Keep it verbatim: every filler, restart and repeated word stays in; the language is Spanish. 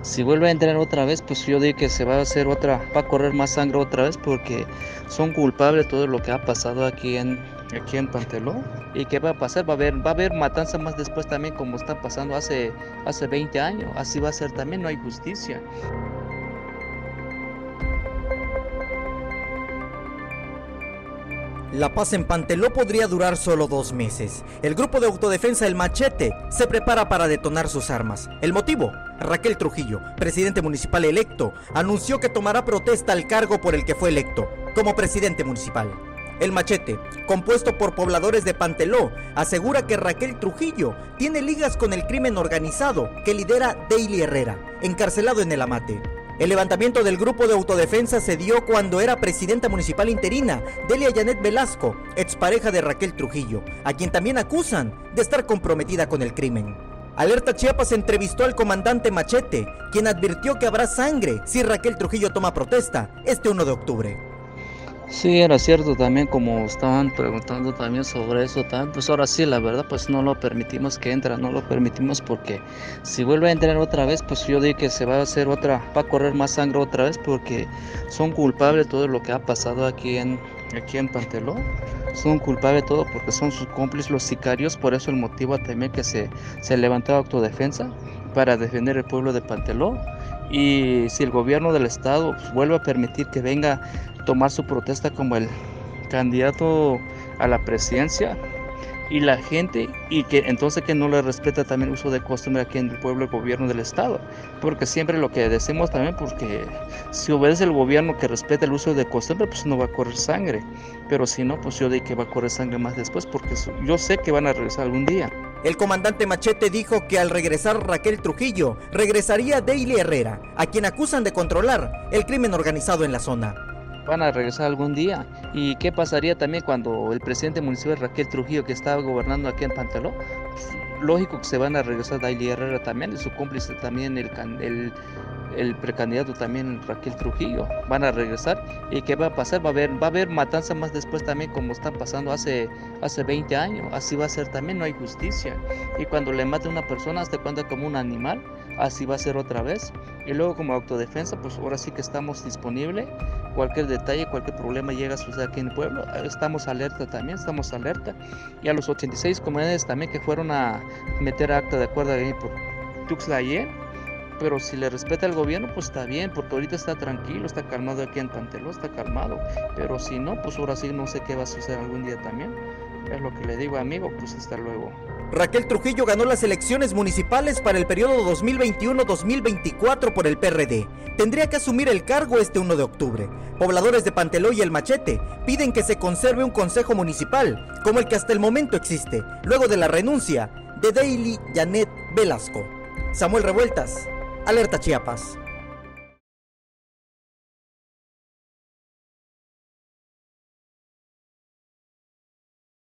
si vuelve a entrar otra vez, pues yo digo que se va a hacer otra, va a correr más sangre otra vez porque son culpables de todo lo que ha pasado aquí en, aquí en Panteló. ¿Y qué va a pasar? Va a haber, va a haber matanza más después también como está pasando hace, hace veinte años. Así va a ser también, no hay justicia. La paz en Panteló podría durar solo dos meses. El grupo de autodefensa El Machete se prepara para detonar sus armas. ¿El motivo? Raquel Trujillo, presidente municipal electo, anunció que tomará protesta al cargo por el que fue electo, como presidente municipal. El Machete, compuesto por pobladores de Panteló, asegura que Raquel Trujillo tiene ligas con el crimen organizado que lidera Daily Herrera, encarcelado en el Amate. El levantamiento del grupo de autodefensa se dio cuando era presidenta municipal interina, Delia Janet Velasco, expareja de Raquel Trujillo, a quien también acusan de estar comprometida con el crimen. Alerta Chiapas entrevistó al comandante Machete, quien advirtió que habrá sangre si Raquel Trujillo toma protesta este uno de octubre. Sí, era cierto también, como estaban preguntando también sobre eso, también, pues ahora sí, la verdad, pues no lo permitimos que entre, no lo permitimos porque si vuelve a entrar otra vez, pues yo digo que se va a hacer otra, va a correr más sangre otra vez porque son culpables de todo lo que ha pasado aquí en, aquí en Panteló, son culpables de todo porque son sus cómplices los sicarios, por eso el motivo también que se, se levantó autodefensa para defender el pueblo de Panteló. Y si el gobierno del estado pues, vuelve a permitir que venga a tomar su protesta como el candidato a la presidencia y la gente, y que entonces que no le respeta también el uso de costumbre aquí en el pueblo, el gobierno del estado, porque siempre lo que decimos también, porque si obedece el gobierno que respeta el uso de costumbre, pues no va a correr sangre, pero si no, pues yo digo que va a correr sangre más después, porque yo sé que van a regresar algún día. El comandante Machete dijo que al regresar Raquel Trujillo, regresaría Daily Herrera, a quien acusan de controlar el crimen organizado en la zona. Van a regresar algún día. ¿Y qué pasaría también cuando el presidente municipal Raquel Trujillo, que estaba gobernando aquí en Panteló? Pues, lógico que se van a regresar Daily Herrera también, y su cómplice también, el, el, el precandidato también Raquel Trujillo. Van a regresar. ¿Y qué va a pasar? Va a haber, va a haber matanza más después también como está pasando hace, hace veinte años. Así va a ser también, no hay justicia. Y cuando le mate a una persona, hasta cuenta como un animal, así va a ser otra vez. Y luego como autodefensa, pues ahora sí que estamos disponibles. Cualquier detalle, cualquier problema llega a suceder aquí en el pueblo, estamos alerta también, estamos alerta. Y a los ochenta y seis comunidades también que fueron a meter acta de acuerdo ahí por Tuxtla ayer, pero si le respeta el gobierno, pues está bien, porque ahorita está tranquilo, está calmado aquí en Panteló, está calmado. Pero si no, pues ahora sí no sé qué va a suceder algún día también. Es lo que le digo, amigo, pues hasta luego. Raquel Trujillo ganó las elecciones municipales para el periodo dos mil veintiuno dos mil veinticuatro por el P R D. Tendría que asumir el cargo este uno de octubre. Pobladores de Panteló y El Machete piden que se conserve un consejo municipal, como el que hasta el momento existe, luego de la renuncia de Daily Janet Velasco. Samuel Revueltas, Alerta Chiapas.